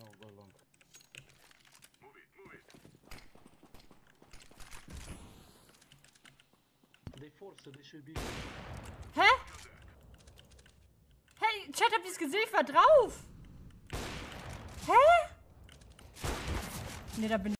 No, go long. They force, so they should be... Hä? Hey, Chat, habt ihr es gesehen? Ich war drauf. Hä? Ne, da bin ich.